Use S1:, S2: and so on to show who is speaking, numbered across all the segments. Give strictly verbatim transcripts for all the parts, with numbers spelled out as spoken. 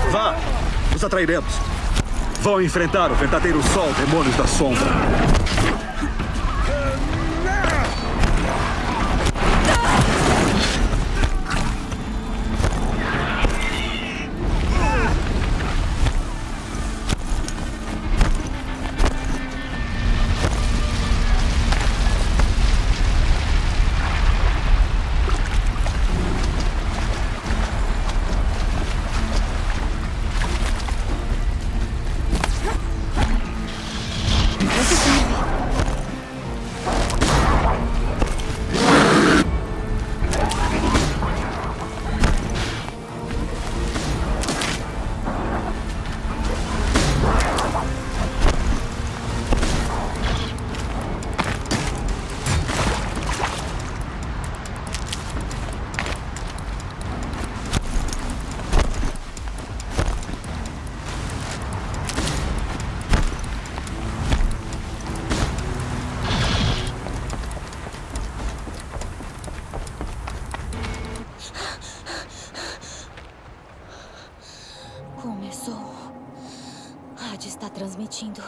S1: Vá! Os atrairemos. Vão enfrentar o verdadeiro sol, demônios da sombra.
S2: Começou. Hades está transmitindo.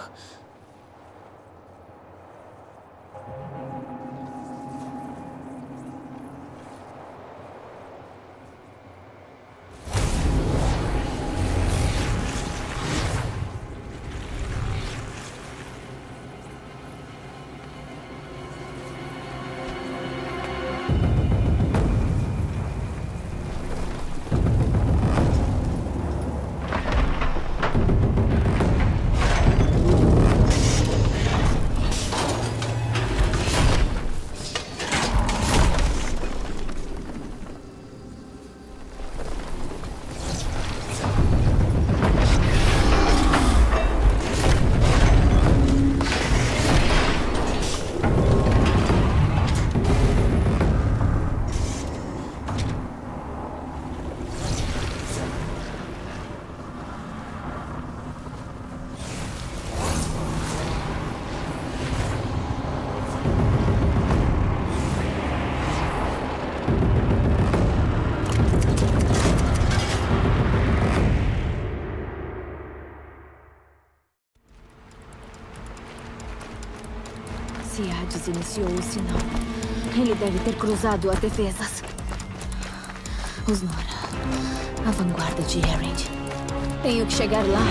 S2: Se Hades iniciou o sinal, ele deve ter cruzado as defesas. Os Nora, a vanguarda de Erend. Tenho que chegar lá.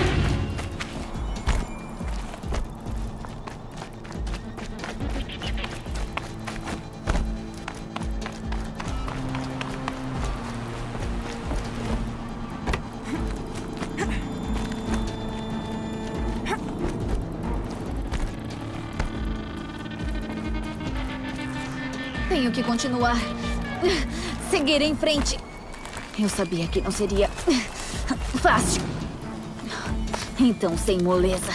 S2: Tenho que continuar. Seguir em frente. Eu sabia que não seria fácil. Então, sem moleza.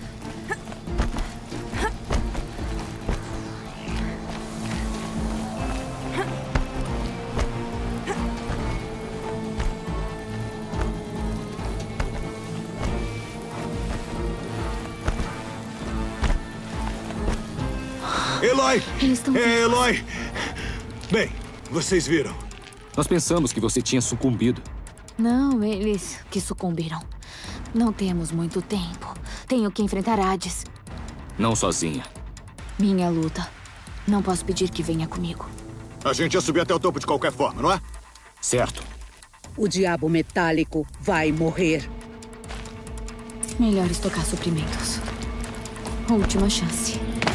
S3: Eloy!
S2: Eles estão
S3: É, Eloy! Bem, vocês viram.
S4: Nós pensamos que você tinha sucumbido.
S2: Não, eles que sucumbiram. Não temos muito tempo. Tenho que enfrentar Hades.
S4: Não sozinha.
S2: Minha luta. Não posso pedir que venha comigo.
S3: A gente ia subir até o topo de qualquer forma, não é?
S4: Certo.
S5: O diabo metálico vai morrer.
S2: Melhor estocar suprimentos. Última chance.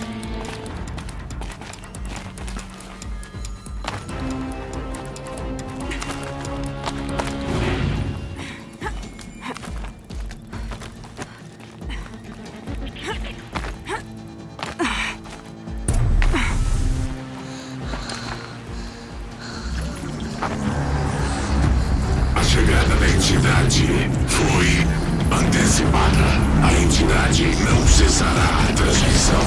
S6: A chegada da entidade foi antecipada. A entidade não cessará a transmissão.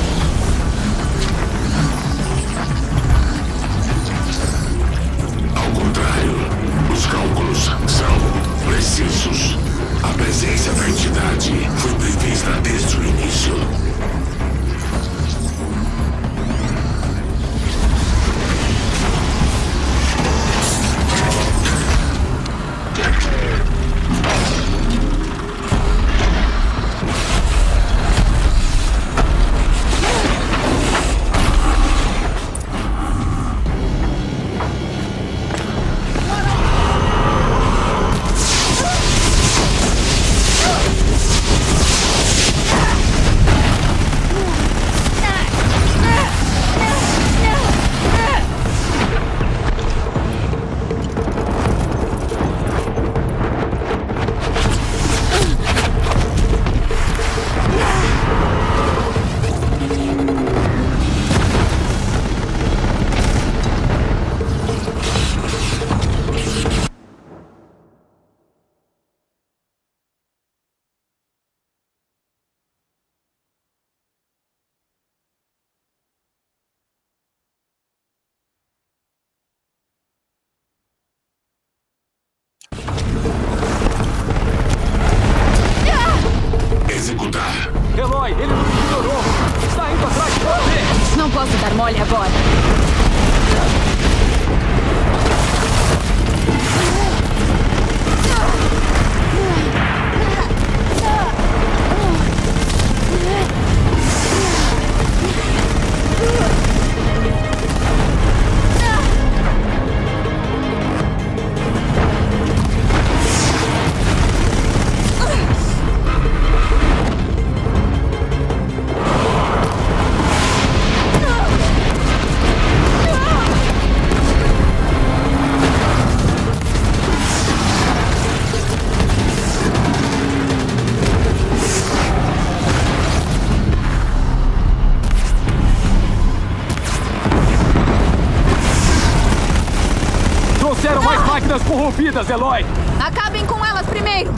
S6: Ao contrário, os cálculos são precisos. A presença da entidade foi prevista desde o início.
S4: máquinas corrompidas, Eloy!
S2: Acabem com elas primeiro!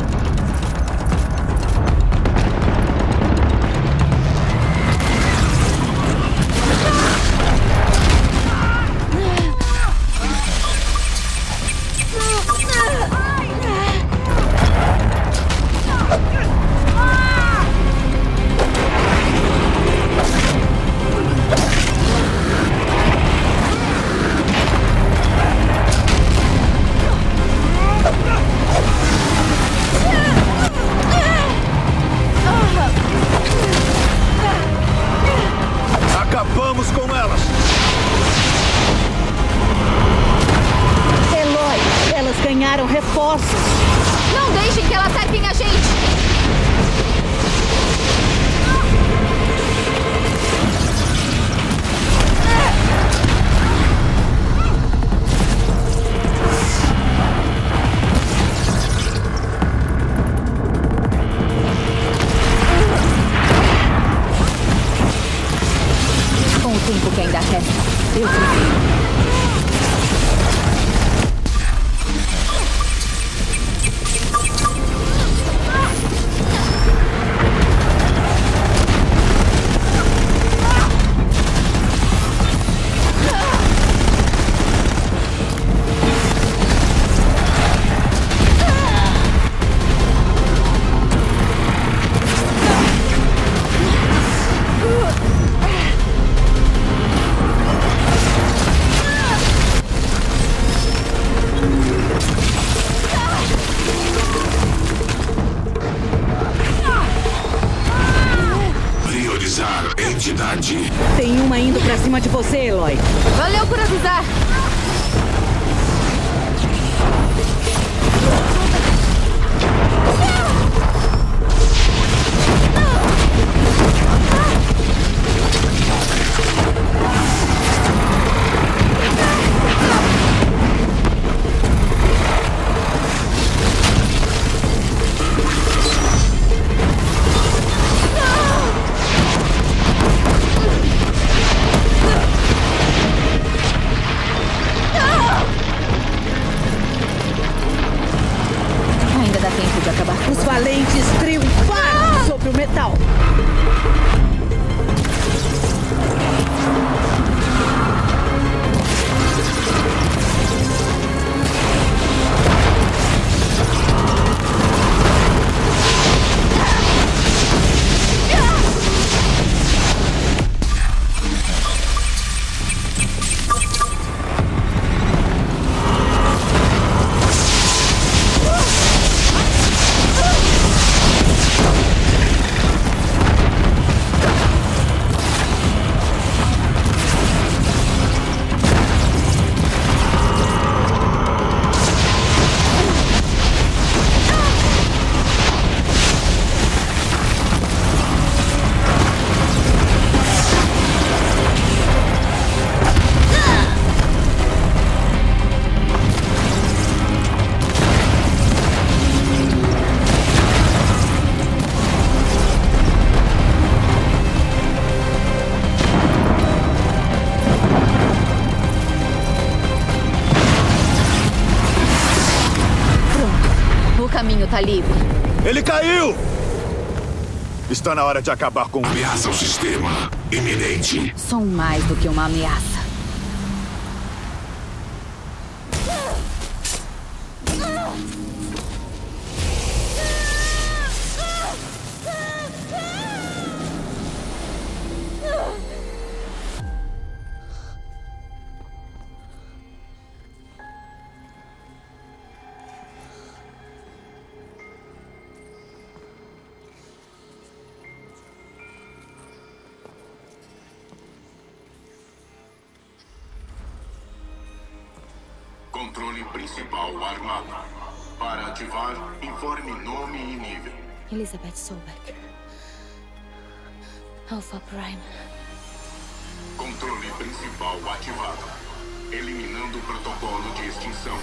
S1: Acabamos com elas!
S5: Eloy, elas ganharam reforços.
S2: Não deixem que elas ataquem a gente! Com o tempo que ainda resta, eu prefiro.
S5: Tem uma indo pra cima de você, Eloy.
S2: Valeu por avisar!
S5: Os valentes triunfaram sobre o metal.
S2: Tá livre.
S1: Ele caiu! Está na hora de acabar com...
S6: Ameaça ao sistema. Iminente.
S2: São mais do que uma ameaça.
S6: Controle principal armado. Para ativar, informe nome e nível.
S2: Elizabeth Sobeck. Alpha Prime.
S6: Controle principal ativado. Eliminando o protocolo de extinção.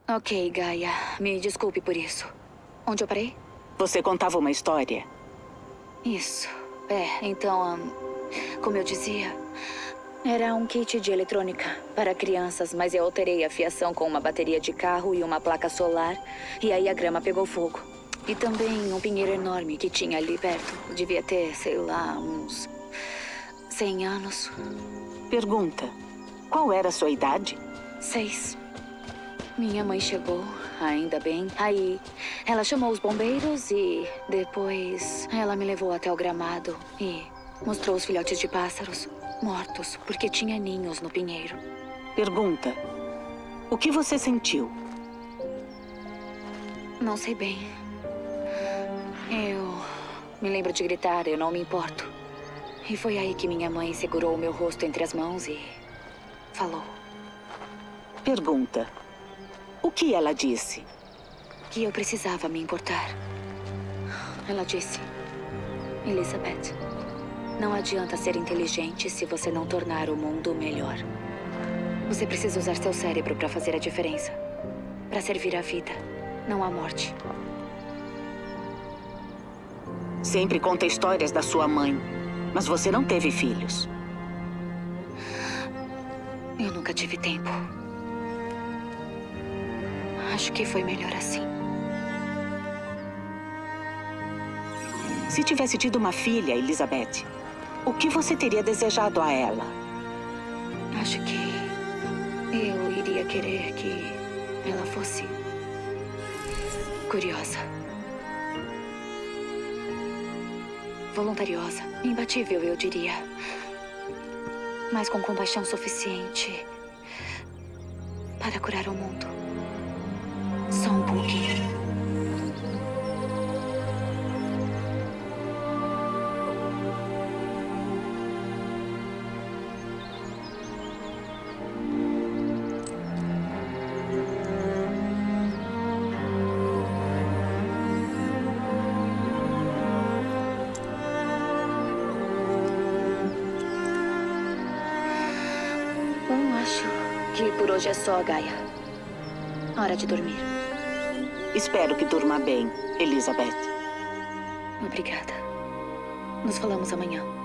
S2: Ok, Gaia. Me desculpe por isso. Onde eu parei?
S5: Você contava uma história?
S2: Isso. É, então, hum, como eu dizia, era um kit de eletrônica para crianças, mas eu alterei a fiação com uma bateria de carro e uma placa solar, e aí a grama pegou fogo. E também um pinheiro enorme que tinha ali perto. Devia ter, sei lá, uns cem anos.
S5: Pergunta, qual era a sua idade?
S2: Seis. Minha mãe chegou, ainda bem. Aí ela chamou os bombeiros e depois ela me levou até o gramado e mostrou os filhotes de pássaros mortos, porque tinha ninhos no pinheiro.
S5: Pergunta, o que você sentiu?
S2: Não sei bem. Eu me lembro de gritar, eu não me importo. E foi aí que minha mãe segurou o meu rosto entre as mãos e falou.
S5: Pergunta, o que ela disse?
S2: Que eu precisava me importar. Ela disse, Elizabeth, não adianta ser inteligente se você não tornar o mundo melhor. Você precisa usar seu cérebro para fazer a diferença. Para servir a vida, não a morte.
S5: Sempre conta histórias da sua mãe, mas você não teve filhos.
S2: Eu nunca tive tempo. Acho que foi melhor assim.
S5: Se tivesse tido uma filha, Elizabeth, o que você teria desejado a ela?
S2: Acho que eu iria querer que ela fosse curiosa, voluntariosa, imbatível, eu diria, mas com compaixão suficiente para curar o mundo. Só um pouquinho. Bom, acho que por hoje é só, Gaia. Hora de dormir.
S5: Espero que durma bem, Elizabeth.
S2: Obrigada. Nos falamos amanhã.